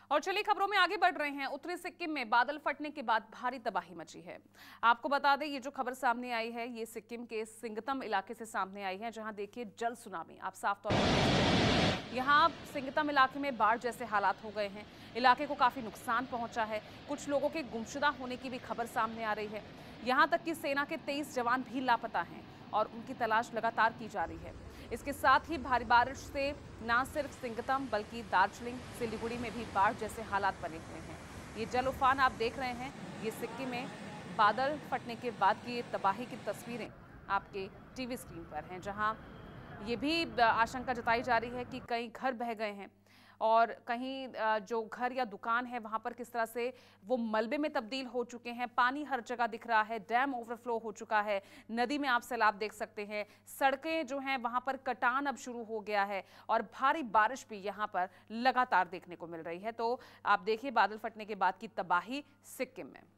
और चलिए खबरों में आगे बढ़ रहे हैं। उत्तरी सिक्किम में बादल फटने के बाद भारी तबाही मची है। आपको बता दें, ये जो खबर सामने आई है ये सिक्किम के सिंगतम इलाके से सामने आई है, जहां देखिए जल सुनामी आप साफ तौर पर यहाँ सिंगतम इलाके में बाढ़ जैसे हालात हो गए हैं। इलाके को काफी नुकसान पहुंचा है। कुछ लोगों के गुमशुदा होने की भी खबर सामने आ रही है। यहाँ तक कि सेना के 23 जवान भी लापता हैं और उनकी तलाश लगातार की जा रही है। इसके साथ ही भारी बारिश से न सिर्फ सिंगतम बल्कि दार्जिलिंग, सिलीगुड़ी में भी बाढ़ जैसे हालात बने हुए हैं। ये जल उफान आप देख रहे हैं, ये सिक्किम में बादल फटने के बाद की तबाही की तस्वीरें आपके टीवी स्क्रीन पर हैं, जहां ये भी आशंका जताई जा रही है कि कई घर बह गए हैं और कहीं जो घर या दुकान है वहां पर किस तरह से वो मलबे में तब्दील हो चुके हैं। पानी हर जगह दिख रहा है, डैम ओवरफ्लो हो चुका है, नदी में आप सैलाब देख सकते हैं, सड़कें जो हैं वहां पर कटान अब शुरू हो गया है और भारी बारिश भी यहां पर लगातार देखने को मिल रही है। तो आप देखिए बादल फटने के बाद की तबाही सिक्किम में।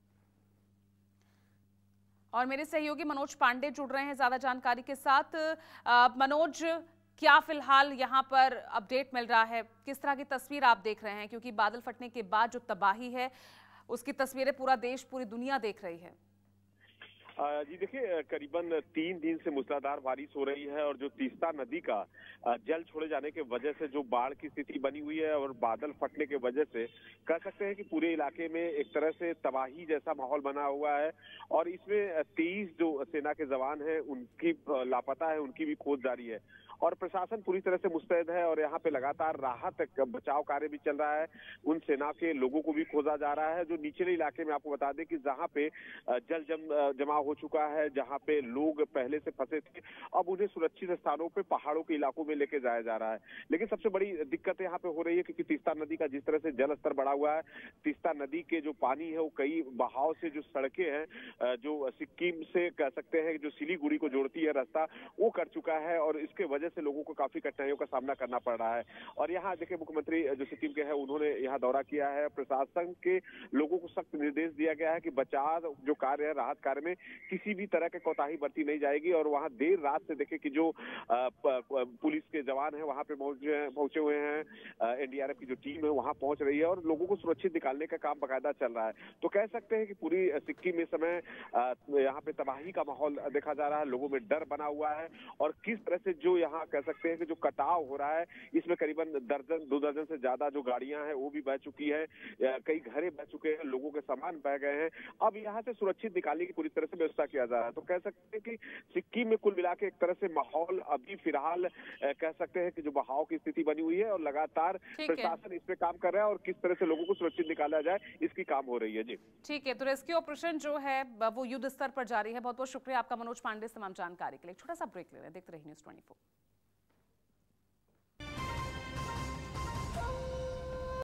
और मेरे सहयोगी मनोज पांडे जुड़ रहे हैं ज्यादा जानकारी के साथ। मनोज, क्या फिलहाल यहाँ पर अपडेट मिल रहा है, किस तरह की तस्वीर आप देख रहे हैं? क्योंकि बादल फटने के बाद जो तबाही है उसकी तस्वीरें पूरा देश, पूरी दुनिया देख रही है। जी देखिए, करीबन 3 दिन से मूसलाधार बारिश हो रही है और जो तीस्ता नदी का जल छोड़े जाने के वजह से जो बाढ़ की स्थिति बनी हुई है और बादल फटने के वजह से कह सकते हैं कि पूरे इलाके में एक तरह से तबाही जैसा माहौल बना हुआ है। और इसमें 23 जो सेना के जवान हैं उनकी लापता है, उनकी भी खोज जारी है और प्रशासन पूरी तरह से मुस्तैद है और यहाँ पे लगातार राहत बचाव कार्य भी चल रहा है। उन सेना के लोगों को भी खोजा जा रहा है जो निचले इलाके में, आपको बता दें कि जहाँ पे जल जमाव हो चुका है, जहाँ पे लोग पहले से फंसे थे, अब उन्हें सुरक्षित स्थानों पे पहाड़ों के इलाकों में लेके जाया जा रहा है। लेकिन सबसे बड़ी दिक्कत यहाँ पे हो रही है क्योंकि तीस्ता नदी का जिस तरह से जल स्तर बढ़ा हुआ है, तीस्ता नदी के जो पानी है वो कई बहाव से जो सड़कें हैं जो सिक्किम से कह सकते हैं जो सिलीगुड़ी को जोड़ती है रास्ता, वो कर चुका है और इसके वजह से लोगों को काफी कठिनाइयों का सामना करना पड़ रहा है। और यहाँ देखिए मुख्यमंत्री जो सिक्किम के हैं उन्होंने यहाँ दौरा किया है। प्रशासन के लोगों को सख्त निर्देश दिया गया है कि बचाव जो कार्य है, राहत कार्य में किसी भी तरह की कोताही बरती नहीं जाएगी। और वहाँ देर रात से देखे कि जो पुलिस के जवान हैं वहाँ पे पहुंचे हुए हैं, एनडीआरएफ की जो टीम है वहाँ पहुंच रही है और लोगों को सुरक्षित निकालने का काम बाकायदा चल रहा है। तो कह सकते हैं कि पूरी सिक्किम में समय यहाँ पे तबाही का माहौल देखा जा रहा है, लोगों में डर बना हुआ है और किस तरह से जो यहाँ कह सकते हैं कि जो कटाव हो रहा है इसमें करीबन 2 दर्जन से ज्यादा जो गाड़ियां हैं वो भी बह चुकी है, कई घरे बह चुके हैं, लोगों के सामान बह गए हैं। अब यहाँ से सुरक्षित निकालने की पूरी तरह से व्यवस्था किया जा रहा है। तो कह सकते हैं कि सिक्किम में कुल मिला के एक तरह से माहौल अभी फिलहाल कह सकते हैं कि जो बहाव की स्थिति बनी हुई है और लगातार प्रशासन इस पे काम कर रहा है और किस तरह से लोगों को सुरक्षित निकाला जाए इसकी काम हो रही है। जी ठीक है, तो रेस्क्यू ऑपरेशन जो है वो युद्ध स्तर पर जारी है। बहुत बहुत शुक्रिया आपका मनोज पांडे तमाम जानकारी के लिए। छोटा सा ब्रेक ले रहे हैं, देखते रहिए News 24।